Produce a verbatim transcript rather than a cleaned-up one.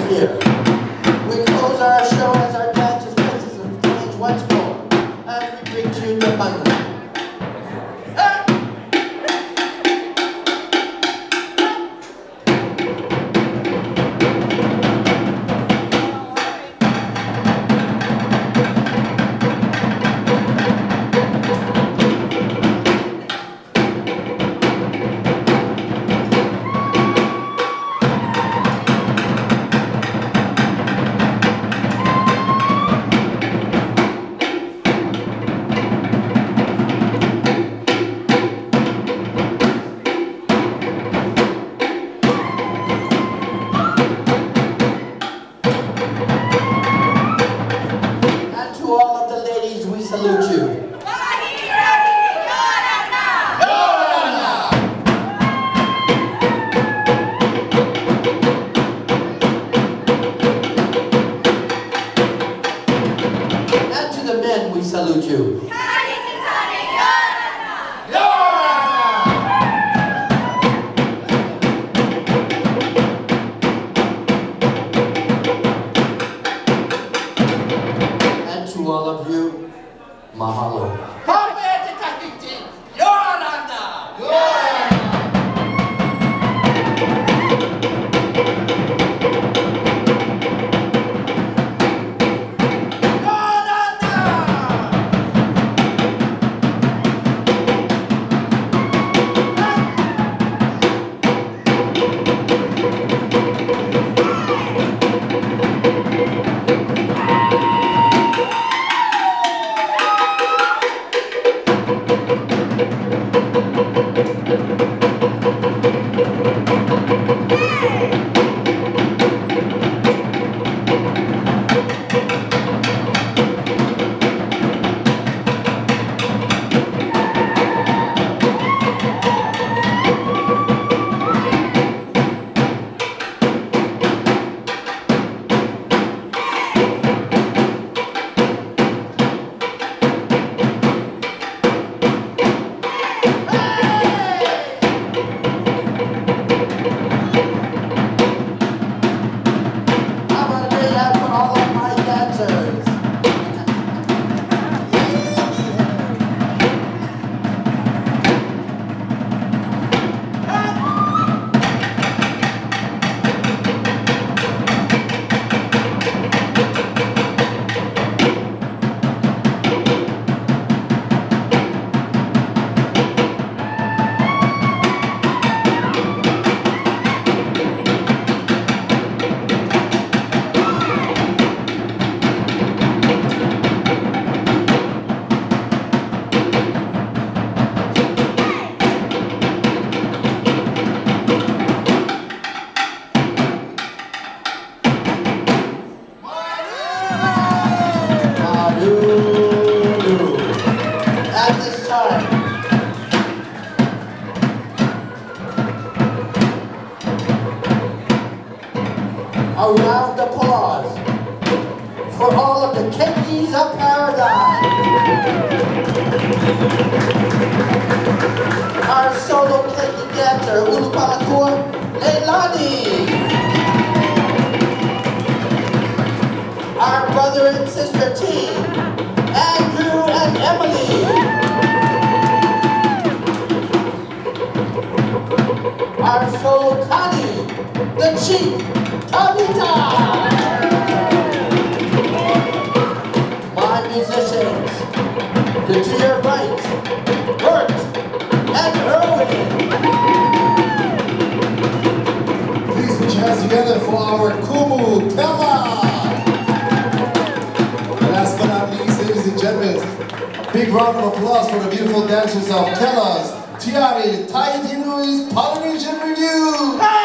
here. We close our show as our dancers places of stage once more, as we bring to you the bundle. Salute you. And to the men, we salute you. And to all of you, mahalo. At this time, a round of applause for all of the Keikis of Paradise. Our solo Keiki dancer, Ulupalakua Leilani. Our brother and sister team, Andrew and Emily. Our solo Connie, the chief, Tabita. My musicians, the to your right, Bert and Erwin. Please put your hands together for our Kumu Tella. Last but not least, ladies and gentlemen, a big round of applause for the beautiful dancers of Tella's Tiari Tahiti Nui's Polynesian Review.